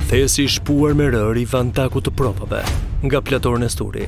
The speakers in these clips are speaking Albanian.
Thesi i shpuar me rër i vantaku të provave nga Plator Nesturi.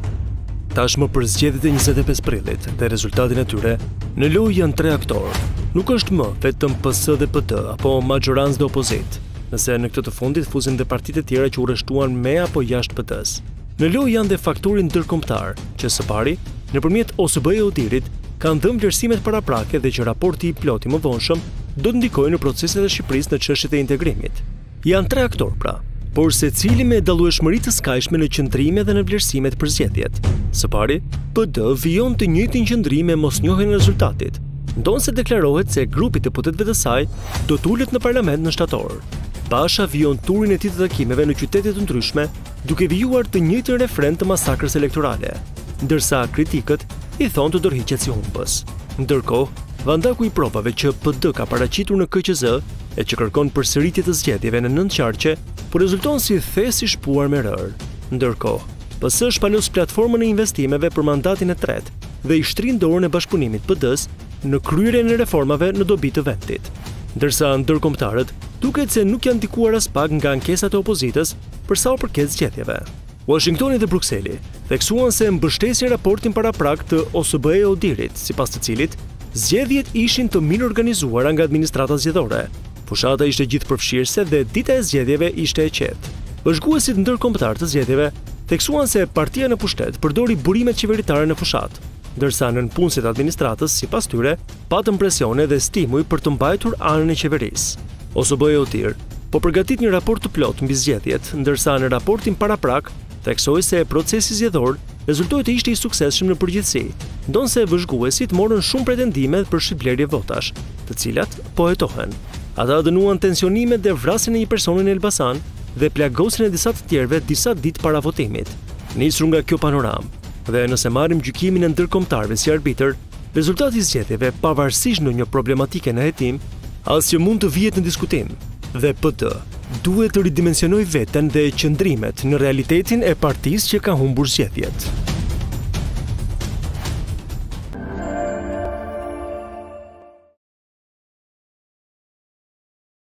Tashmë për zgjedhjet e 25 prillit dhe rezultatin e tyre, në lojë janë 3 aktorë. Nuk është më vetëm PS dhe PD apo majorancë dhe opozit, nëse në këtë të fundit fuzin dhe partitë e tjera që u rreshtuan me apo jashtë PD-s. Në lojë janë dhe faktori ndërkombëtar, që së pari, nëpërmjet OSBE-Odirit, kanë dhënë vlerësimet paraprake dhe që raporti i plot i mëvonshëm do të ndikojë në proceset e Shqipërisë në çështjet e integrimit. Janë 3 aktorë pra, por secili me dallueshmëri të skajshme në qëndrime dhe në vlerësimet për zgjedhjet. Së pari, PD vijon të njëjtin qëndrim me mosnjohjen e rezultatit, ndonse deklarohet se grupi të deputetëve të saj do të ulet në parlament në shtator. Basha vijon turin e tij të takimeve në qytete të ndryshme, duke vijuar të njëjtin refren të masakrës elektorale, ndërsa kritikët i thonë të dorëhiqet si humbës. Ndërkohë, vandaku i provave që PD ka paraqitur në KQZ e që kërkon përsëritje të zgjedhjeve në 9 qarqe, por rezulton si thesi i shpuar me rër. Ndërkohë, PS shpalos platformën e investimeve për mandatin e tretë dhe i shtrin dorën e bashkëpunimit PD-s në kryerjen e reformave në dobi të vendit. Ndërsa ndërkombëtarët duket se nuk janë ndikuar as pak nga ankesat e opozitës për sa u përket zgjedhjeve. Washingtoni dhe Brukseli theksuan se mbështesin raportin paraprak të OSBE-Odirit, sipas të cilit zgjedhjet ishin të mirë organizuara nga administrata zgjedhore. Fushata ishte gjithëpërfshirëse dhe dita e zgjedhjeve ishte e qetë. Bashkëguesit ndërkombëtar të zgjedhjeve theksuan se partia në pushtet përdori burimet qeveritare në fushat, ndërsa nënpunësit e administratës, sipas tyre, patën presione dhe stimuj për të mbajtur anën e qeverisë. OSBE-Odir po përgatit një raport të plot mbi zgjedhjet, ndërsa në raportin paraprak theksoi se procesi zgjedhor rezultoi të ishte i suksesshëm në përgjithësi, ndonse vëzhguesit morën shumë pretendime për shitblerje votash, të cilat po hetohen. Ata dënuan tensionimet dhe vrasjen e një personi në Elbasan dhe plagosjen e disa të tjerëve disa ditë para votimit. Nisur nga kjo panoramë, dhe nëse marrim gjykimin e ndërkombëtarëve si arbitër, rezultati i zgjedhjeve pavarësisht në një problematike në hetim, asgjë mund të vihet në diskutim, dhe PD duhet të ridimensionojë veten dhe qëndrimet në realitetin e partisë që ka humbur zgjedhjet.